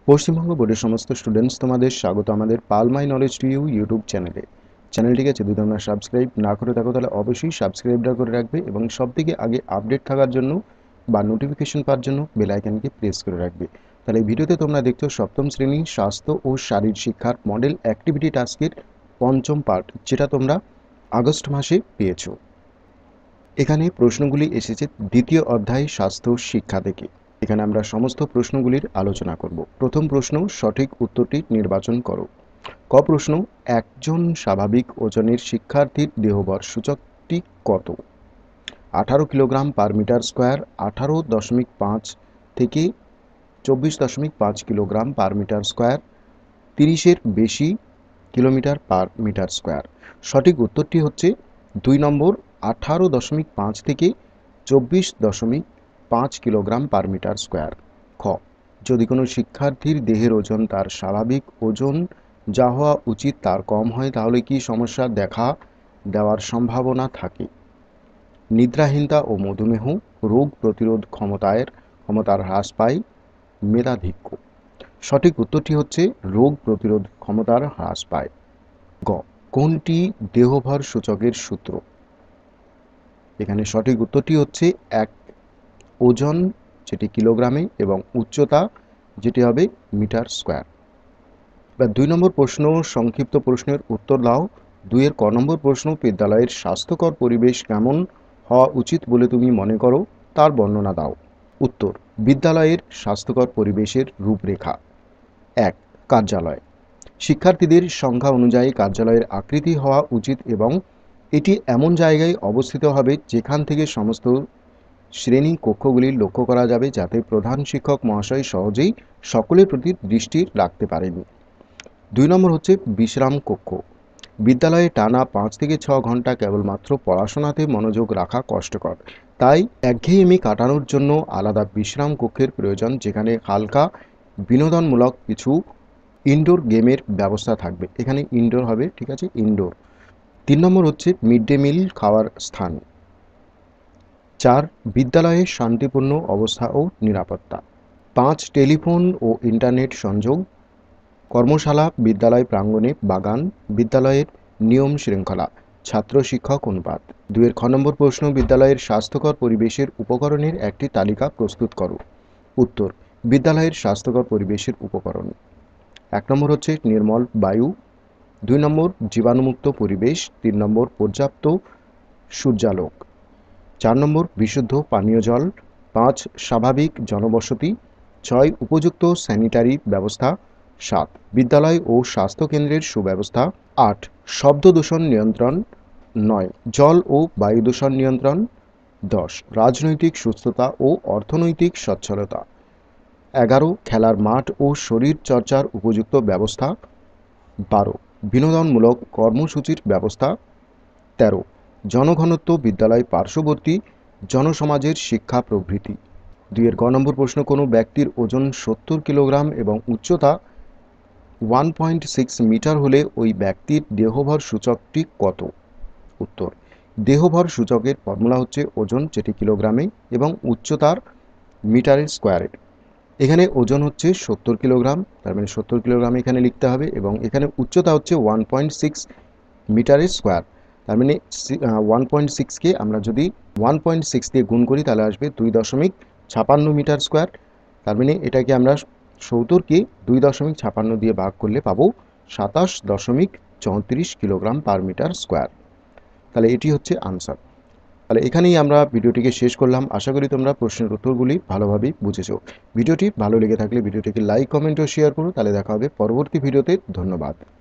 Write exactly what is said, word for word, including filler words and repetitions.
পশ্চিমবঙ্গ বোর্ডের সমস্ত স্টুডেন্টস তোমাদের স্বাগত আমাদের পাল my knowledge to you YouTube চ্যানেলে। চ্যানেলটিকে যদি তোমরা সাবস্ক্রাইব না করে থাকো তাহলে অবশ্যই সাবস্ক্রাইবটা করে রাখবে এবং সবথেকে আগে আপডেট থাকার জন্য বা নোটিফিকেশন পাওয়ার জন্য বেল আইকনকে প্রেস করে রাখবে। তাহলে এই ভিডিওতে তোমরা দেখছো সপ্তম শ্রেণী স্বাস্থ্য ও শারীর শিক্ষার মডেল অ্যাক্টিভিটি টাস্কের পঞ্চম পার্ট, যেটা তোমরা আগস্ট মাসে পেয়েছো। এখানে প্রশ্নগুলি এসেছে দ্বিতীয় অধ্যায় স্বাস্থ্য শিক্ষা থেকে। এখানে আমরা সমস্ত প্রশ্নগুলির আলোচনা করব। প্রথম প্রশ্ন, সঠিক উত্তরটি নির্বাচন করো। ক প্রশ্ন, একজন স্বাভাবিক ওজনের শিক্ষার্থীর দেহভর সূচকটি কত? আঠারো কিলোগ্রাম পার মিটার স্কোয়ার, আঠারো দশমিক পাঁচ থেকে চব্বিশ দশমিক পাঁচ কিলোগ্রাম পার মিটার স্কোয়ার, তিরিশের বেশি কিলোমিটার পার মিটার স্কোয়ার। সঠিক উত্তরটি হচ্ছে দুই নম্বর, আঠারো দশমিক পাঁচ থেকে চব্বিশ দশমিক পাঁচ কিলোগ্রাম পার মিটার স্কোয়ার। খ, যদি কোনো শিক্ষার্থীর দেহের ওজন তার স্বাভাবিক ওজন যা হওয়া উচিত তার কম হয় তাহলে কি সমস্যা দেখা দেওয়ার সম্ভাবনা থাকে? নিদ্রাহীনতা ও মধুমেহ, রোগ প্রতিরোধ ক্ষমতায়ের ক্ষমতার হ্রাস পায়, মেধাধিক্য। সঠিক উত্তরটি হচ্ছে রোগ প্রতিরোধ ক্ষমতার হ্রাস পায়। গ, কোনটি দেহভর সূচকের সূত্র? এখানে সঠিক উত্তরটি হচ্ছে এক, ওজন যেটি কিলোগ্রামে এবং উচ্চতা যেটি হবে মিটার স্কোয়ার। এবার দুই নম্বর প্রশ্ন, সংক্ষিপ্ত প্রশ্নের উত্তর দাও। দুইয়ের ক নম্বর প্রশ্ন, বিদ্যালয়ের স্বাস্থ্যকর পরিবেশ কেমন হওয়া উচিত বলে তুমি মনে করো, তার বর্ণনা দাও। উত্তর, বিদ্যালয়ের স্বাস্থ্যকর পরিবেশের রূপরেখা। এক, কার্যালয়। শিক্ষার্থীদের সংখ্যা অনুযায়ী কার্যালয়ের আকৃতি হওয়া উচিত এবং এটি এমন জায়গায় অবস্থিত হবে যেখান থেকে সমস্ত শ্রেণী কক্ষগুলি লক্ষ্য করা যাবে যাতে প্রধান শিক্ষক মহাশয় সহজেই সকলের প্রতি দৃষ্টি রাখতে পারেন। দুই নম্বর হচ্ছে বিশ্রাম কক্ষ। বিদ্যালয়ে টানা পাঁচ থেকে ছ ঘন্টা কেবলমাত্র পড়াশোনাতে মনোযোগ রাখা কষ্টকর, তাই একঘেয়েমি কাটানোর জন্য আলাদা বিশ্রাম কক্ষের প্রয়োজন, যেখানে হালকা বিনোদনমূলক কিছু ইনডোর গেমের ব্যবস্থা থাকবে। এখানে ইনডোর হবে, ঠিক আছে, ইনডোর। তিন নম্বর হচ্ছে মিড ডে মিল খাওয়ার স্থান। চার, বিদ্যালয়ে শান্তিপূর্ণ অবস্থা ও নিরাপত্তা। পাঁচ, টেলিফোন ও ইন্টারনেট সংযোগ। কর্মশালা, বিদ্যালয় প্রাঙ্গণে বাগান, বিদ্যালয়ের নিয়ম শৃঙ্খলা, ছাত্র শিক্ষক অনুপাত। দুইয়ের খ নম্বর প্রশ্ন, বিদ্যালয়ের স্বাস্থ্যকর পরিবেশের উপকরণের একটি তালিকা প্রস্তুত করো। উত্তর, বিদ্যালয়ের স্বাস্থ্যকর পরিবেশের উপকরণ। এক নম্বর হচ্ছে নির্মল বায়ু, দুই নম্বর জীবাণুমুক্ত পরিবেশ, তিন নম্বর পর্যাপ্ত সূর্যালোক, চার নম্বর বিশুদ্ধ পানীয় জল, পাঁচ স্বাভাবিক জনবসতি, ছয় উপযুক্ত স্যানিটারি ব্যবস্থা, সাত বিদ্যালয় ও স্বাস্থ্যকেন্দ্রের সুব্যবস্থা, আট শব্দ দূষণ নিয়ন্ত্রণ, নয় জল ও বায়ু দূষণ নিয়ন্ত্রণ, দশ রাজনৈতিক সুস্থতা ও অর্থনৈতিক সচ্ছলতা, এগারো খেলার মাঠ ও শরীর চর্চার উপযুক্ত ব্যবস্থা, বারো বিনোদনমূলক কর্মসূচির ব্যবস্থা, তেরো জনঘনত্ব বিদ্যালয় পার্শ্ববর্তী জনসমাজের শিক্ষা প্রভৃতি। দুইয়ের গ নম্বর প্রশ্ন, কোনো ব্যক্তির ওজন সত্তর কিলোগ্রাম এবং উচ্চতা ওয়ান পয়েন্ট সিক্স মিটার হলে ওই ব্যক্তির দেহভর সূচকটি কত? উত্তর, দেহভর সূচকের ফর্মুলা হচ্ছে ওজন যেটি কিলোগ্রামে এবং উচ্চতার মিটারের স্কোয়ারের। এখানে ওজন হচ্ছে সত্তর কিলোগ্রাম, তার মানে সত্তর কিলোগ্রাম এখানে লিখতে হবে, এবং এখানে উচ্চতা হচ্ছে ওয়ান পয়েন্ট সিক্স মিটারের স্কোয়ার। তার মানে ওয়ান পয়েন্ট সিক্সকে আমরা যদি ওয়ান পয়েন্ট সিক্স দিয়ে গুণ করি তাহলে আসবে দুই দশমিক ছাপান্ন মিটার স্কোয়ার। তার মানে এটাকে আমরা সত্তরকে দুই দশমিক ছাপান্ন দিয়ে ভাগ করলে পাবো সাতাশ দশমিক চৌত্রিশ কিলোগ্রাম পার মিটার স্কোয়ার। তাহলে এটি হচ্ছে আনসার। তাহলে এখানেই আমরা ভিডিওটিকে শেষ করলাম। আশা করি তোমরা প্রশ্নের উত্তরগুলি ভালোভাবেই বুঝেছো। ভিডিওটি ভালো লেগে থাকলে ভিডিওটিকে লাইক, কমেন্ট ও শেয়ার করো। তাহলে দেখা হবে পরবর্তী ভিডিওতে। ধন্যবাদ।